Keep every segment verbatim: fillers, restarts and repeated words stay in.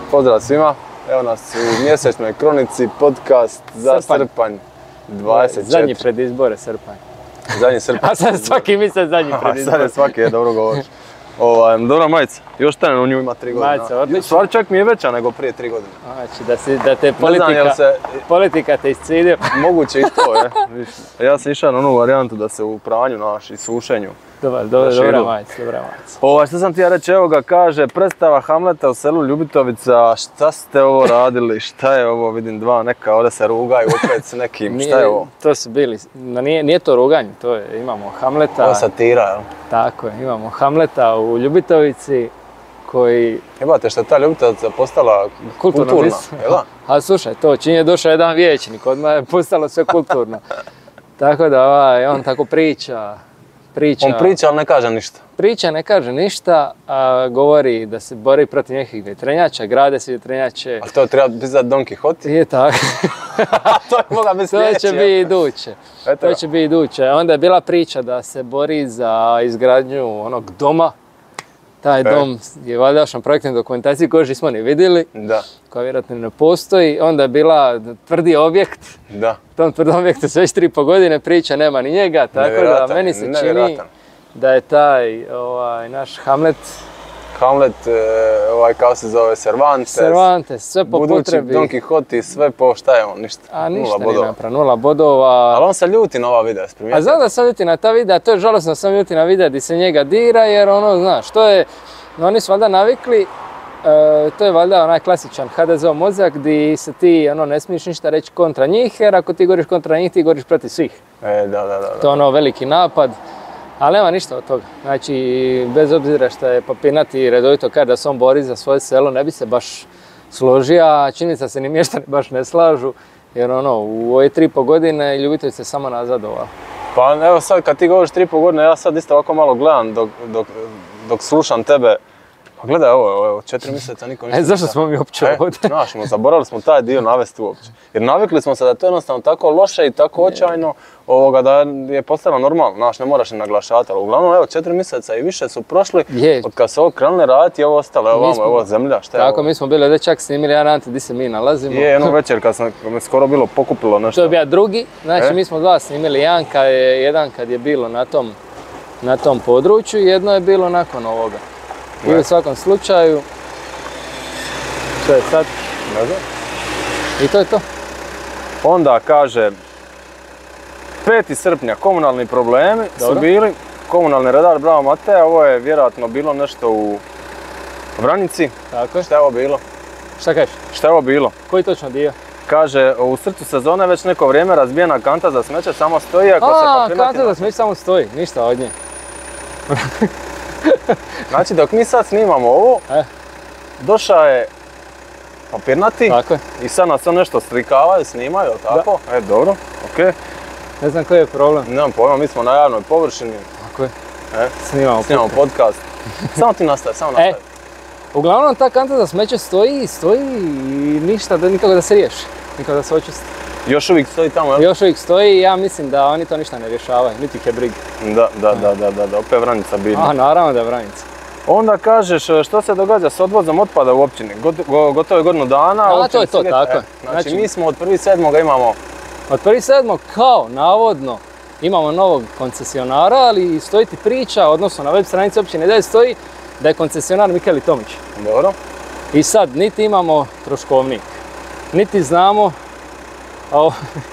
Pozdrav svima, evo nas u mjesečnoj kronici, podcast za Srpanj. srpanj dvadeset četiri. Zadnji pred izbore, srpanj. Zadnji srpanj. A sad svaki misle zadnji pred A izbore. sad je svaki, je dobro govoriš. Ovaj, dobra majica, još tren u nju ima tri godine. Majica, odlično. U stvari čak mi je veća nego prije tri godine. Znači da, si, da te Ne znam politika, jel se, politika te iscidio. moguće i to je. Viš, ja sam išao na onu varijantu da se u pranju naš i sušenju. Dobar, dobro, Zaširu. dobra majica, dobra majica. Ovaj, što sam ti ja reći, evo ga kaže, predstava Hamleta u selu Ljubitovica, šta ste ovo radili, šta je ovo, vidim dva neka, ovdje se rugaju opet s nekim, šta je ovo? To su bili, no nije, nije to ruganje, to je, imamo Hamleta. Ovo satira, jel? Tako je, imamo Hamleta u Ljubitovici koji... Jebate što je ta Ljubitovica postala Kulturno kulturna, mjesto. jel da? A slušaj, to čim je došao jedan vijećnik, odmah je postalo sve kulturno. Tako da ovaj, on tako priča, priča. On priča, ali ne kaže ništa. Priča, ne kaže ništa, a govori da se bori protiv nekih vjetrenjača, grade se vjetrenjače. Ali to treba pisati Don Quixote? Je tako. To je mogla biti To sljedeći. će biti iduće. Eto To ga. će biti iduće. Onda je bila priča da se bori za izgradnju onog doma. Taj E. dom je valjda još na projektnoj dokumentaciji koju nismo ni vidjeli, Da, koja vjerojatno ne postoji. Onda je bila tvrdi objekt. da. U tom tvrdom objektu se već tri i po godine priča, nema ni njega, tako da Nevjerojatan, meni se čini nevjerojatan. da je taj ovaj, naš Hamlet, Hamlet, e, ovaj kao se zove Cervantes, Cervantes, sve po budući potrebi. Don Quixote, sve po šta je on, ništa. A ništa Nula nije bodova. napravio, nula bodova. Ali on se ljuti na ova videa, A primijetio? znam da sam ljuti na ta videa, to je žalosno da sam ljuti na videa gdje se njega dira, jer ono, znaš, to je, oni su valjda navikli, e, to je valjda onaj klasičan ha de ze mozak gdje se ti ono, ne smiješ ništa reći kontra njih, jer ako ti govoriš kontra njih, ti govoriš protiv svih. E, da, da, da. da. To je ono veliki napad, ali nema ništa od toga. Znači, bez obzira što je Papirnati redovito kaže da se on bori za svoje selo, ne bi se baš složio, a čini se da se ni mještani baš ne slažu, jer ono, u ove tri i po godine Ljubitović se samo nazadovao. Pa evo sad kad ti govoriš tri i pol godine, ja sad isto ovako malo gledam dok, dok, dok slušam tebe. Pa gledaj ovo, evo, četiri mjeseca niko ništa. E, zašto smo mi uopće E, ovdje? znaš, mo, zaboravili smo taj dio navesti uopće. Jer navikli smo se da je to jednostavno tako loše i tako očajno ovoga, da je postalo normalno. Znaš, ne moraš ni naglašavati, ali uglavnom evo četiri mjeseca i više su prošli Je. od kad se ovo krenuli raditi i ovo ostalo, evo Mi vamo, smo- evo zemlja, šta je Tako, ovo? mi smo bili ovdje čak snimili jedan ante gdje se mi nalazimo. Je, jednu večer kad, sam, kad me skoro bilo pokupilo nešto. To je bio drugi, znači E? mi smo dva snimili, jedan kad je, jedan kad je bilo na tom, na tom području i jedno je bilo nakon ovoga. I E. u svakom slučaju, što je sad, Ne znam. i to je to. Onda kaže, peti srpnja, komunalni problemi Dobro. su bili, komunalni redar Bravo Mateja, ovo je vjerojatno bilo nešto u Vranici. Tako je. Šta je ovo bilo? Šta kažeš? Šta je ovo bilo? Koji točno dio? Kaže, u srcu sezone već neko vrijeme razbijena kanta za smeće samo stoji ako se A, papirnati kanta da na- smeć samo stoji, ništa od nje. Znači, dok mi sad snimamo ovo, E. došao je papirnati Tako je. i sad nas on nešto strikavaju, snimaju, jel tako? E, dobro, okej. Ne znam koji je problem. Nemam pojma, mi smo na javnoj površini, Tako je. e, Snimamo. snimamo podcast. Samo ti nastavi, samo nastavi. E, uglavnom ta kanta za smeće stoji, stoji i ništa, da, nikako da se riješi. Nikako da se očisti. Još uvijek stoji tamo, jel? Još uvijek stoji i ja mislim da oni to ništa ne rješavaju, niti ih je briga. Da, da, da, da, da, da, opet Vranica bitna. A, naravno da je Vranica. Onda kažeš što se događa s odvozom otpada u općini. Got- go- Gotovo je godinu dana. A, općina to je to, Siget- tako e, je. Znači, Znači- mi smo od prvog sedmoga imamo, Od prvog sedmog kao, navodno, imamo novog koncesionara, ali stoji ti priča, odnosno na web stranici općine da stoji da je koncesionar Mikeli Tomić. dobro, I sad, niti imamo troškovnik, niti znamo, a ovo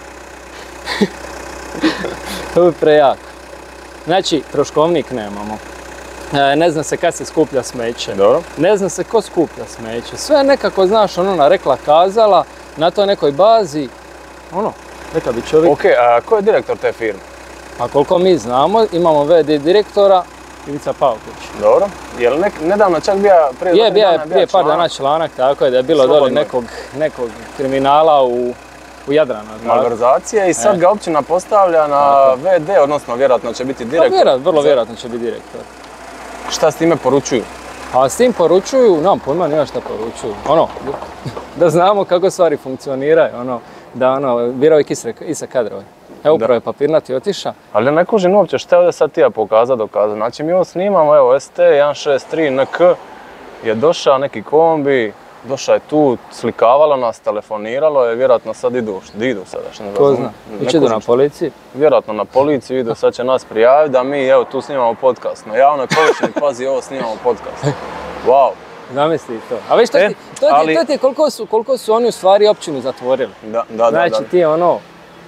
ovo je prejako. Znači, troškovnik nemamo. E, ne zna se kad se skuplja smeće. dobro. Ne zna se ko skuplja smeće. Sve nekako, znaš, ono na rekla kazala, na toj nekoj bazi, ono, neka bi čovjek. Ok, a ko je direktor te firme? A koliko mi znamo, imamo ve de direktora, Ivica Pavković. Dobro. Je li nek, nedavno čak bio prije Je, dva, tri bio je dana prije par članak? dana članak, tako je da je bilo doli Slobodno. nekog, nekog kriminala u, u Jadranu. tako. Malverzacije i sad E. ga općina postavlja na Tako. ve de, odnosno vjerojatno će biti Pa direktor. vjerat, vrlo Za- vjerojatno će biti direktor. Šta s time poručuju? A s tim poručuju, nemam pojma nima šta poručuju. Ono, da znamo kako stvari funkcioniraju, ono, da ono, birao ih Isa kadrove. Evo upravo je Papirnati otiša. Ali ja ne kužim uopće šta je ovdje sad ti ja pokazat, dokazat. Znači mi ovo snimamo, evo S T jedan šest tri N K je došao neki kombi, Došla je tu, slikavala nas, telefoniralo je, vjerojatno sad idu, di idu sada, što ne Ko zna, već idu na policiji. Vjerojatno na policiju idu, sad će nas prijaviti da mi, evo, tu snimamo podcast. Na javnoj površini, pazi, ovo snimamo podcast. Wow. Zamisli to. A već to, E, ti, to, ali- ti, to ti je koliko su, koliko su oni u stvari općinu zatvorili. Da, da, da. Znači da. ti je ono...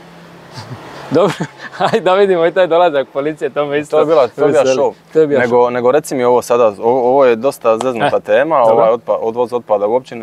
Dobro, hajde da vidimo i taj dolazak policije, to me isto... To je bila, to je bila veseli. show. To je bio nego, show. nego reci mi ovo sada, ovo, ovo je dosta zeznuta E, tema, dobro. ovaj otpa, odvoz otpada u općini.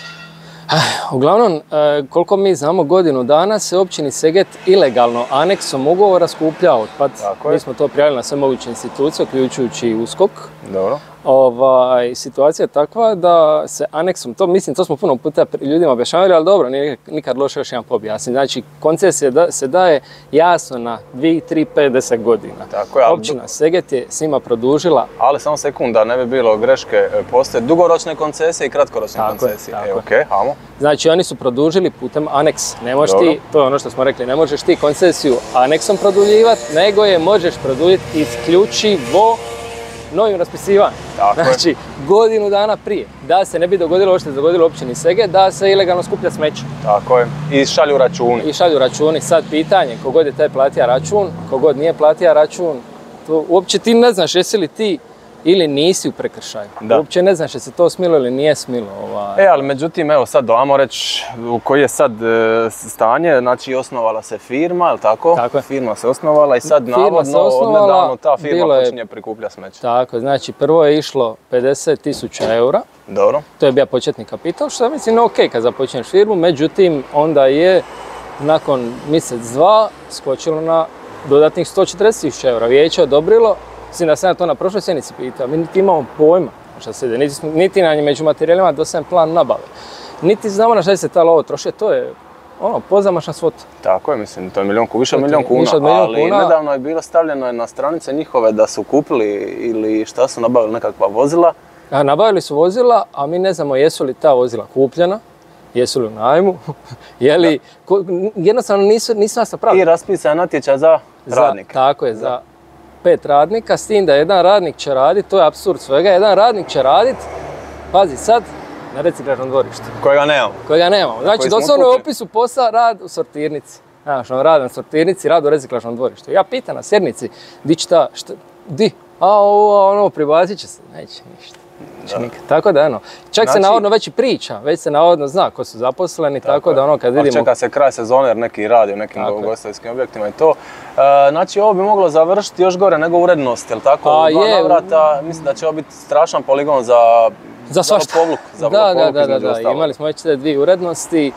Uglavnom, e, koliko mi znamo, godinu dana se općini Seget ilegalno aneksom ugovora skuplja otpad. Tako je. Mi smo to prijavili na sve moguće institucije, uključujući i USKOK. Dobro. Ovaj, situacija je takva da se aneksom, to mislim, to smo puno puta ljudima objašnjavali, ali dobro, nije nikad loše još jedan objasniti. Znači, koncesija da, se daje jasno na dvije, tri, pet, deset godina. Tako je, ali- Općina Seget je s njima produžila. Ali samo sekunda, ne bi bilo greške, postoje dugoročne koncesije i kratkoročne Tako je, koncesije. tako E, je. okej, hajmo. Znači, oni su produžili putem aneks. Ne možeš Dobro. ti, to je ono što smo rekli, ne možeš ti koncesiju aneksom produljivati, nego je možeš produljiti isključivo novim raspisivanjem. Tako je. Znači, godinu dana prije, da se ne bi dogodilo ovo što se dogodilo u općini Seget, da se ilegalno skuplja smeće. Tako je. I šalju računi. I šalju računi. Sad pitanje, kogod je taj platija račun, kogod nije platija račun, to uopće ti ne znaš jesi li ti ili nisi u prekršaju. Da. Uopće ne znaš jesi to smilo ili nije smilo. Ovaj. E, ali međutim, evo sad, ajmo reći u koji je sad e, stanje, znači osnovala se firma, jel tako? Tako je. Firma se osnovala i sad Firma se navodno, osnovala, odnedavno ta firma bilo je- počinje prikuplja smeće. Tako, znači prvo je išlo pedeset tisuća eura, Dobro. to je bio početni kapital, što je mislim ok kad započneš firmu, međutim onda je nakon mjesec dva skočilo na dodatnih sto četrdeset tisuća eura. Vijeće odobrilo, mislim da sam ja to na prošloj sjednici pitao, mi niti imamo pojma šta se ide, niti, smo- niti na među materijalima dosadan plan nabave. Niti znamo na šta se ta lovo troši, to je ono, pozamašna svota. Tako je, mislim, to je milijun, ku- više od To je milijun kuna, više od milijun ali kuna. nedavno je bilo stavljeno je na stranice njihove da su kupili ili šta su nabavili nekakva vozila. A, nabavili su vozila, a mi ne znamo jesu li ta vozila kupljena, jesu li u najmu, je li, ko- jednostavno nisu, nisu nas I napravili. raspisan je natječaj za Za- radnike. Tako je, za pet radnika, s tim da jedan radnik će raditi, to je apsurd svega, jedan radnik će raditi, pazi sad, na reciklažnom dvorištu, Kojega nemamo. kojega nemamo. Znači, koji smo doslovno je kupili. opisu posla rad u sortirnici. Znaš, on rad na sortirnici, rad u reciklažnom dvorištu. Ja pitam na sjednici, di će ta, šta, di? A ovo, ono, pribacit će se. Neće ništa. Neće nikad. Tako da, ono, čak se Znači- navodno već i priča, već se navodno zna ko su zaposleni, tako, da ono, kad Ali vidimo... čeka se kraj sezone jer neki radi u nekim Tako je. ugostiteljskim objektima i to. E, znači ovo bi moglo završiti još gore nego urednost, jel tako? Pa U dva je. navrata, mislim da će ovo biti strašan poligon za Za svašta. lopovluk. Za Da, da, lopovluk da, da, između da. ostalog. Imali smo već te dvije urednosti.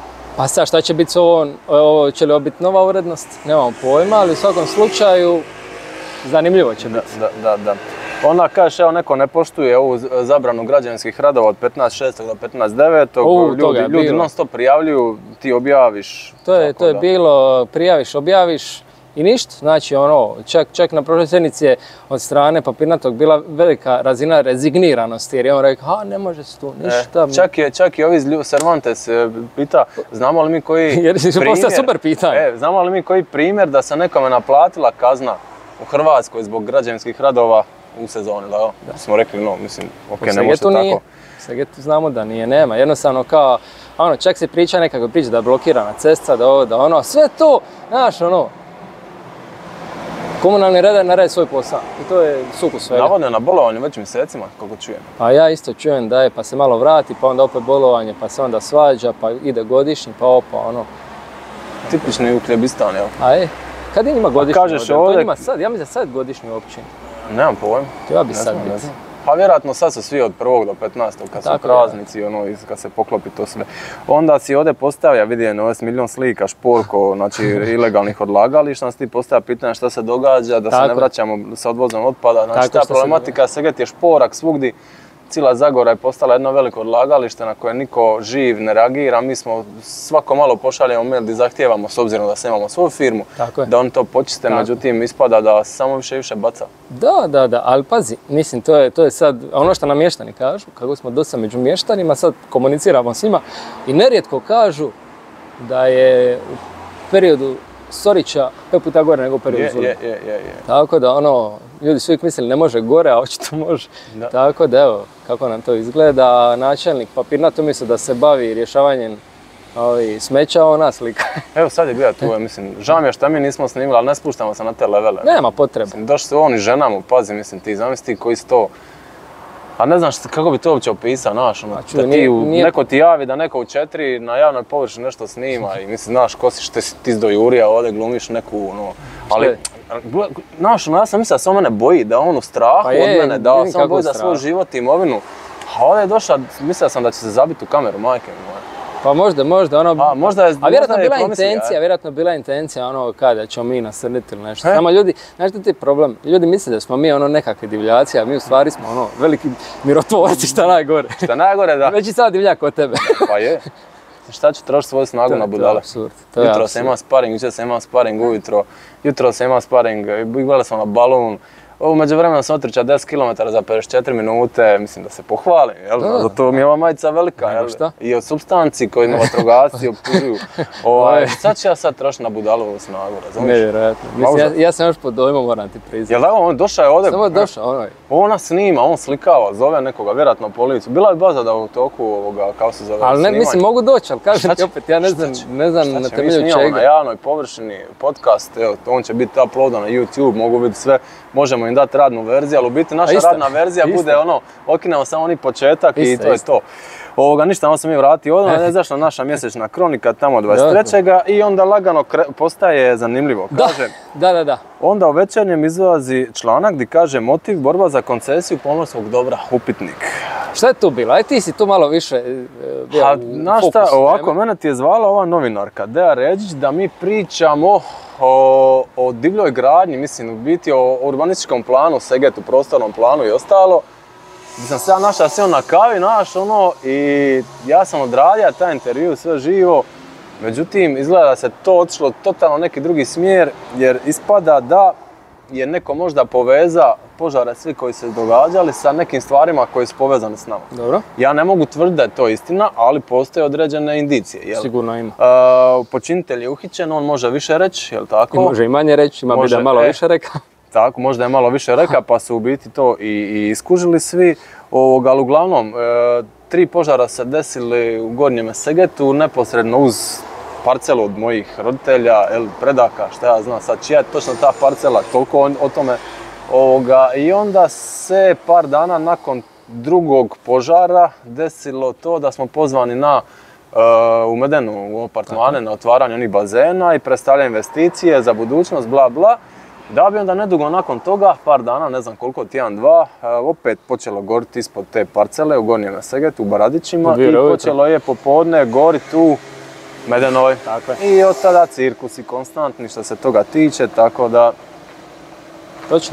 Pa sad šta će biti s ovom, ovo, će li ovo biti nova urednost? Nemamo pojma, ali u svakom slučaju zanimljivo će Da, biti. da, da, da. Onda kaže, evo neko ne poštuje ovu z- zabranu građevinskih radova od petnaest šestog do petnaest devetog U, Ljudi, toga je ljudi bilo. non stop prijavljuju, ti objaviš. To je, tako to je da. bilo, prijaviš, objaviš i ništa. Znači ono, čak, čak na prošloj sjednici je od strane papirnatog bila velika razina rezigniranosti jer je on rekao, ha ne može se tu ništa. E, čak, je, čak i ovi iz Lju- Cervantes e, pita, znamo li mi koji Jer je postao super pitanje. E, znamo li mi koji primjer da se nekome naplatila kazna u Hrvatskoj zbog građevinskih radova u sezoni, da? Da. Smo rekli, no, mislim, ok, U ne može Segetu nije. tako. U Segetu znamo da nije, nema. Jednostavno kao, ono, čak se priča nekako priča da je blokirana cesta, da ovo, da ono, sve to, znaš, ono, komunalni redar ne radi svoj posao i to je sukus svega. Navodno je na bolovanju već mjesecima, kako čujem. A ja isto čujem da je, pa se malo vrati, pa onda opet bolovanje, pa se onda svađa, pa ide godišnji, pa opa, ono. Tipični uhljebistan, jel? A e, kad je njima godišnji? kažeš ovdje? To ovdje- je njima sad, ja mislim da sad godišnji u općini. Nemam pojma. Ja bi Ne sad znam, ne biti. znam. Pa vjerojatno sad su svi od prvog do petnaestog kad su Tako, praznici, ono, i kad se poklopi to sve. Onda si ovdje postavlja, vidim, ovo je milion slika, šporko, znači ilegalnih odlagališta, onda si ti postavlja pitanje šta se događa, da se Tako ne je. vraćamo sa odvozom otpada. Znači Tako, ta šta se problematika, Seget je šporak svugdje. Cijela Zagora je postala jedno veliko odlagalište na koje niko živ ne reagira. Mi smo svako malo pošaljemo mail gdje zahtijevamo, s obzirom da se imamo svoju firmu, Tako je. da oni to počiste, Tako. međutim ispada da se samo više i više baca. Da, da, da, ali pazi, mislim, to je, to je sad ono što nam mještani kažu, kako smo dosta među mještanima, sad komuniciramo s njima i nerijetko kažu da je u periodu Sorića pet puta gore nego u periodu Je, Zulima. je, je, je, je. Tako da ono, ljudi su uvijek mislili ne može gore, a očito može. Da. Tako da evo, kako nam to izgleda, načelnik papirnato umjesto da se bavi rješavanjem ovi, smeća, ona slika. Evo sad je bio tu, ja mislim, žao mi je šta mi nismo snimili, ali ne spuštamo se na te levele. Nema potrebe. Mislim, došli su on i žena mu, pazi, mislim, ti zamisli koji su to... A ne znaš kako bi to uopće opisao, znaš, ono, A čuj, da ti nije- u, nije- neko ti javi da neko u četiri na javnoj površini nešto snima i mislim, znaš, ko si, što si ti do Jurija, ovdje glumiš neku, ono, ali, gle, znaš, ono, ja sam mislio da se on mene boji, da on u strahu Pa je, od mene, da vidim se on kako boji u za svoj strahu. život i imovinu. A ovdje je došao, mislio sam da će se zabiti u kameru, majke mi moje. Pa možda, možda, ono... A, možda je, A vjerojatno možda je bila promislio, intencija, ja. vjerojatno bila intencija ono kada ćemo mi nasrniti ili nešto. E? Samo ljudi, znaš što ti je problem? Ljudi misle da smo mi ono nekakve divljaci, a mi u stvari smo ono veliki mirotvorci, šta najgore. Šta najgore da, Već i sad divljak od tebe. pa je. Šta ću trošiti svoju snagu na budale? apsurd. To je Jutro apsurd. sam imao sparing, jučer sam imao sparing ujutro, jutro sam imao sparing, gledali smo na balun. U međuvremenu sam otrčao deset kilometara za pedeset četiri minute, mislim da se pohvalim, jel? Da. Zato mi je ova majica velika, Nego jel? šta? I od supstanci koji me vatrogasci optužuju. Ovaj, sad ću ja sad trošiti na budalovu snagu, razumiješ? Nevjerojatno. Mislim, ja, Užas. ja sam još pod dojmom, moram ti priznati. Jel da, on došao je ovdje, Samo je došao, ono je. ona snima, on slikava, zove nekoga, vjerojatno policiju. Bila je baza da u toku ovoga, kao se zove, Ali ne, snimanja. mislim, mogu doći, ali kažem Šta ti će- opet, ja ne šta znam, će- ne znam šta na će? Mi temelju snimamo na čega. javnoj površini podcast, evo, on će biti uploadan na YouTube, mogu vidjeti sve, možemo im dati radnu verziju, ali u biti naša A isto, radna verzija isto. bude ono, okinemo samo oni početak i Isto, to je isto. to. Ovoga, ništa, on se mi vratio odmah, ne zašla naša mjesečna kronika tamo dvadeset trećega i onda lagano kre- postaje zanimljivo. Da, Kaže, da, da, da. onda u Večernjem izlazi članak gdje kaže motiv borba za koncesiju pomorskog dobra, upitnik. Šta je tu bilo? Aj ti si tu malo više e, bio Pa, u znaš šta, fokusu ovako, teme. mene ti je zvala ova novinarka, Deja Ređić, da mi pričamo o, o divljoj gradnji, mislim, u biti o urbanističkom planu, Segetu, prostornom planu i ostalo. Gdje sam se ja našao sjeo na kavi, naš, ono, i ja sam odradio taj intervju, sve živo. Međutim, izgleda da se to otišlo totalno neki drugi smjer, jer ispada da je neko možda poveza požare svi koji se događali sa nekim stvarima koji su povezani s nama. Dobro, Ja ne mogu tvrditi da je to istina, ali postoje određene indicije. Jel? sigurno ima. Uh, počinitelj je uhićen, on može više reći, jel tako? I može i manje reći, ima bi Može, da malo e. više rekao. Tako, možda je malo više rekao, pa su u biti to i, i iskužili svi. Ovoga, ali uglavnom, e, tri požara se desili u Gornjem Segetu, neposredno uz parcelu od mojih roditelja, el, predaka, šta ja znam sad, čija je točno ta parcela, toliko o, o tome. Ovoga, I onda se par dana nakon drugog požara desilo to da smo pozvani na uh, u Medenu, u apartmane, na otvaranje onih bazena i predstavljanje investicije za budućnost, bla bla. Da bi onda nedugo nakon toga, par dana, ne znam koliko, tjedan, dva, uh, opet počelo goriti ispod te parcele u Gornjem Segetu, u Baradićima U dvije i ujutro. počelo je popodne goriti u Medenoj. Tako je. I od tada cirkusi konstantni što se toga tiče, tako da Točno.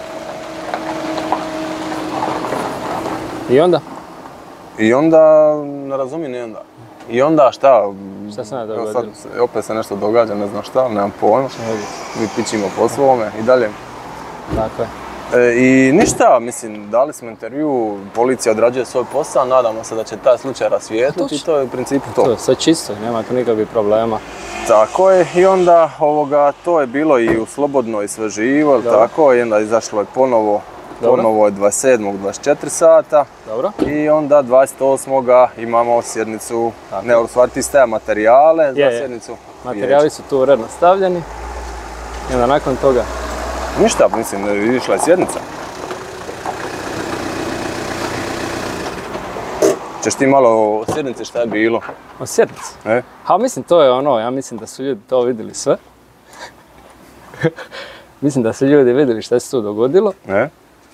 I onda? I onda, ne razumijem ni onda. I onda šta? Šta se ne Evo dogodilo? sad se- opet se nešto događa, ne znam šta, nemam pojma. Mi pićimo po svome i dalje. Tako je. E, I ništa, mislim, dali smo intervju, policija odrađuje svoj posao, nadamo se da će taj slučaj rasvijetliti i to je u principu to. To je sve čisto, nema tu nikakvih problema. Tako je, i onda ovoga, to je bilo i u Slobodno i sve živo, Dobro. tako, i onda izašlo je ponovo, Dobro. ponovo je dvadeset sedmog dvadeset četiri sata. Dobro? I onda dvadeset osmog imamo sjednicu, Tako. ne, u stvari ti staje materijale za Je, je. sjednicu. Materijali su tu uredno stavljeni. I onda nakon toga. Ništa, mislim, išla je sjednica. Ćeš ti malo o sjednici šta je bilo? O sjednici. E? Ha, mislim, to je ono, ja mislim da su ljudi to vidjeli sve. Mislim da su ljudi vidjeli šta se tu dogodilo. E?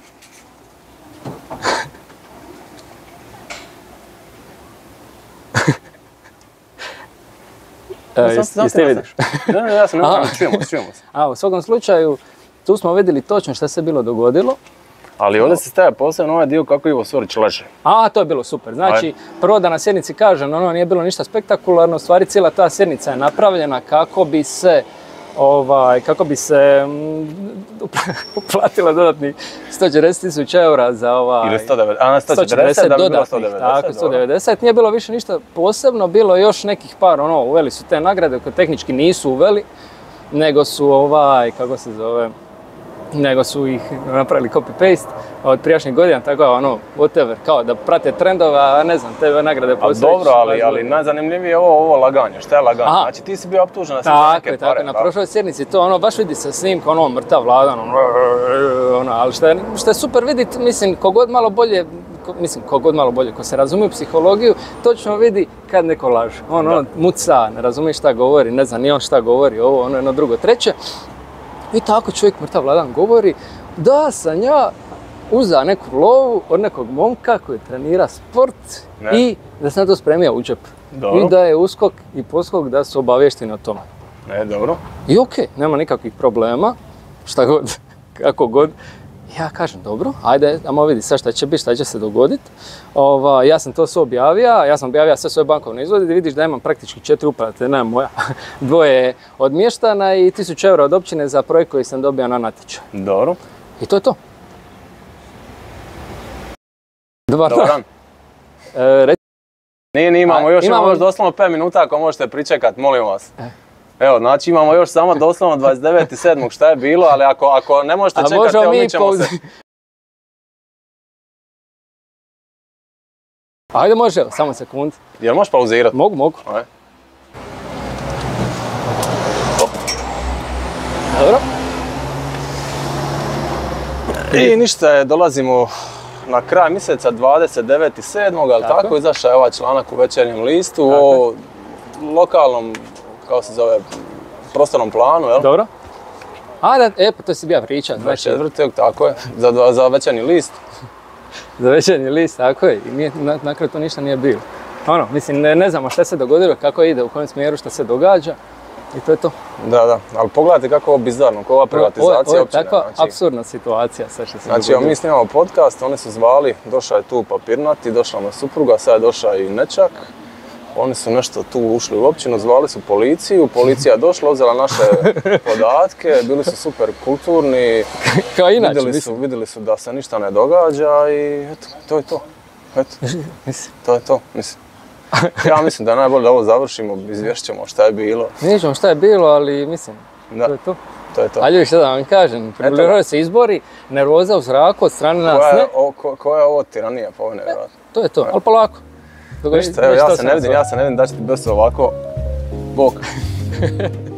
E, Sam- jes- sam jesi te ti nas- vidiš? Ne, ne, ja sam Aha. ne, čujemo se, čujemo se. A, u svakom slučaju, tu smo vidjeli točno šta se bilo dogodilo. Ali ovdje se staje posebno ovaj dio kako Ivo Sorić leže. A, to je bilo super. Znači, Ajde. prvo da na sjednici kažem, ono nije bilo ništa spektakularno, u stvari cijela ta sjednica je napravljena kako bi se ovaj, kako bi se mm, uplatilo dodatnih sto četrdeset tisuća eura za ovaj... Ili sto devedeset, a ne sto četrdeset da bi bilo sto dodatnih, devedeset. tako, sto devedeset. Nije bilo više ništa posebno, bilo je još nekih par, ono, uveli su te nagrade koje tehnički nisu uveli. nego su ovaj, kako se zove, nego su ih napravili copy-paste od prijašnjih godina, tako je ono, whatever, kao da prate trendove, a ne znam, te nagrade posveći. A dobro, ali, ali najzanimljivije je ovo, ovo laganje, šta je laganje? Aha. Znači ti si bio optužen na sve neke pare. Tako je, tako, na prošloj sjednici to ono, baš vidi se snimka, ono, mrtav Vladan, ono, ono, ali što je, što je super vidjeti, mislim, kogod malo bolje, ko, mislim, kogod malo bolje, ko se razumije u psihologiju, točno vidi kad neko laže. On, ono, muca, ne razumije šta govori, ne zna ni on šta govori, ovo, ono, jedno, drugo, treće. I tako čovjek mrtav Vladan govori da sam ja uzeo neku lovu od nekog momka koji trenira sport ne. I da sam to spremio u džep. Dobro. I da je uskok i poskok da su obavješteni o tome. Ne, dobro. I okej, okay, nema nikakvih problema, šta god, kako god. Ja kažem, dobro, ajde, ajmo vidi sad šta će biti, šta će se dogoditi. Ova, ja sam to sve objavio, ja sam objavio sve svoje bankovne izvode i vidiš da imam praktički četiri uplate, ne moja, dvoje od mještana i tisuću eura od općine za projekt koji sam dobio na natječaj. Dobro. I to je to. Dobar dan. E, reci... Nije, nije, imamo još, imamo još doslovno pet minuta ako možete pričekat, molim vas. E. Evo, znači imamo još samo doslovno dvadeset devetog sedmog šta je bilo, ali ako, ako ne možete čekati, evo mi ćemo se... Ajde, može, evo, samo sekund. Jel možeš pauzirati? Mogu, mogu. Ajde. Dobro. I ništa, dolazimo na kraj mjeseca dvadeset devetog sedmog ali tako, tako izašao je ovaj članak u Večernjem listu tako. O lokalnom, kako se zove, prostornom planu, jel? Dobro. A da, e, pa to si bija priča. dvadeset četvrtog tako je, za, za Večernji list. Za Večernji list, tako je, i nije, na, na kraju to ništa nije bilo. Ono, mislim, ne, ne znamo šta se dogodilo, kako ide, u kojem smjeru, šta se događa. I to je to. Da, da, ali pogledajte kako je ovo bizarno, kako ova privatizacija općine. Ovo je takva znači, apsurdna situacija, sve što se znači, dogodilo. Znači, mi snimamo podcast, oni su zvali, došao je tu Papirnati, došla mu supruga, sad je došao i Nečak. Oni su nešto tu ušli u općinu, zvali su policiju, policija je došla, uzela naše podatke, bili su super kulturni. Kao inače, vidjeli su, vidjeli su da se ništa ne događa i eto, to je to. Eto, to je to, mislim. Ja mislim da je najbolje da ovo završimo, izvješćemo šta je bilo. Vidjet ćemo šta je bilo, ali mislim, da. To je to. To je to. Ali šta da vam kažem, približavaju se izbori, nervoza u zraku od strane nas koja je, ne. O, ko, koja je ovo tiranija, pa ovo nevjerojatno. To je to, ali polako. Ništa, evo, ja se ne vidim, ja se ne vidim da će ti bez ovako bok.